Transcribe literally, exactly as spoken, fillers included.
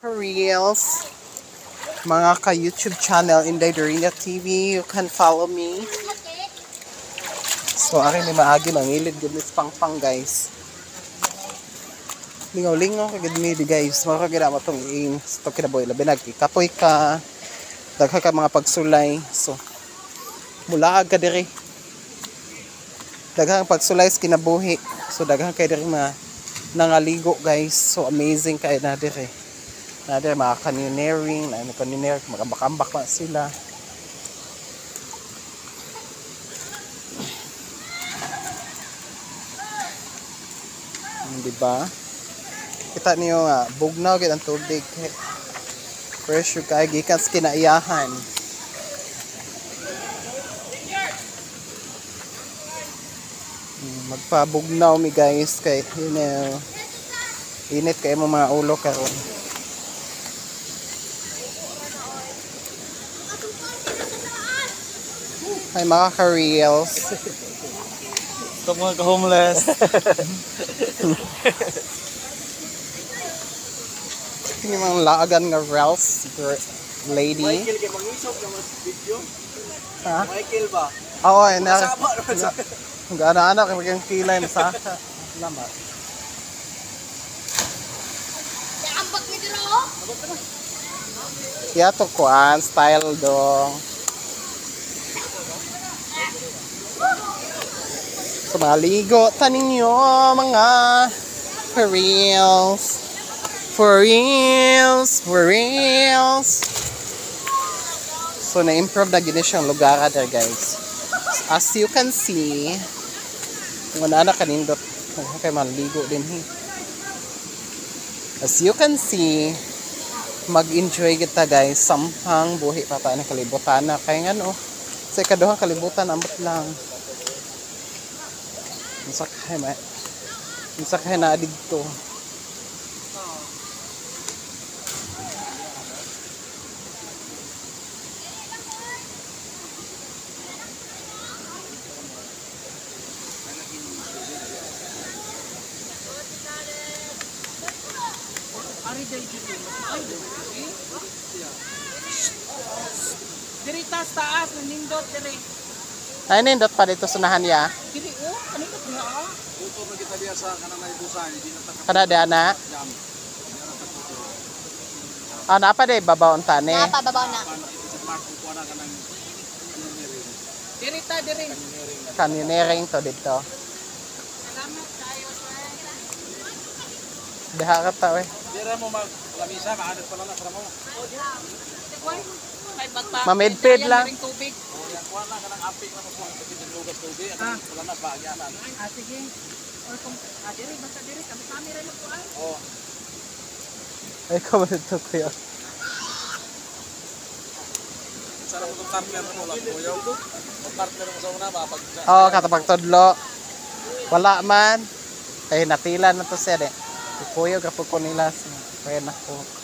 Reels, mga ka-YouTube channel in Darina T V, you can follow me. So, akin ni maagi mangilid gumis pang-pang guys. Lingaw-lingaw kagad mi di guys. Mga kagad mo itong aim. Ito kinaboy. Labi nagkikapoy ka. Dagha ka mga pagsulay. So, mula ka diri. Daghang pagsulay sa kinabuhi. So, daghang kayo diri mga nangaligo guys. So, amazing kayo na diri. Na diri mga canyoneering. Na ano canyoneering. Magambak-ambak pa sila. Diba? Kita niyo nga, bugnaw gid ang tubig. Fresh yung kaya gikan sa kinaiyahan. Magpabugnaw mi guys kay you know, init kay mo mga ulo karon. Ay mga ka-reels. Ito mga ka-homeless. Ini mga laagan nga reels lady. Michael kay mangisog na mas video. Ha? Michael ba? Oo, oh, na. Kasama naman sa. Kung anak kay maging kilay na sa lama. Ambak ni diro. Yato kuan style dong. So mga ligo tanin nyo mga for reals. For reals, for reals. So na-improve na gini siyang lugar there guys. As you can see, kung ano kanindot, kay maligo din he. As you can see, mag-enjoy kita guys. Sampang buhi pa tayo ng kalibutan na. Kaya nga no, sa ikaduhang kalibutan, ambot lang. Masakay ma. Masakay na dito. Diri taas taas nindot diri. Ay nindot pa dito sunahan ya. Diri oh, kanito na ah. Dito na kita diya sa kanang naibusan, di na ta. Kada di ana. Ah, napa de babaon tani. Napa babaw na. Diri ta diri. Canyoneering to dito. Salamat kayo sir. Diha ka ta we. Dira mo mag lamisa maadat pala na sa mo. Mamidpid lang. Tubig. Oh, yan kuha na kanang apik na mo kasi din lugas tubig. Ah, wala na paagyanan. Ah, sige. Or kung ah, diri basta diri kami kami ra mo kuan. Oh. Ay ko dito kuya. Sara mo tong partner mo lang kuya. Ang partner mo sa una ba pag Oh, katapag todlo. Wala man. Kay natila na to siya de. Kuya gapon ko nila. Kaya na ko.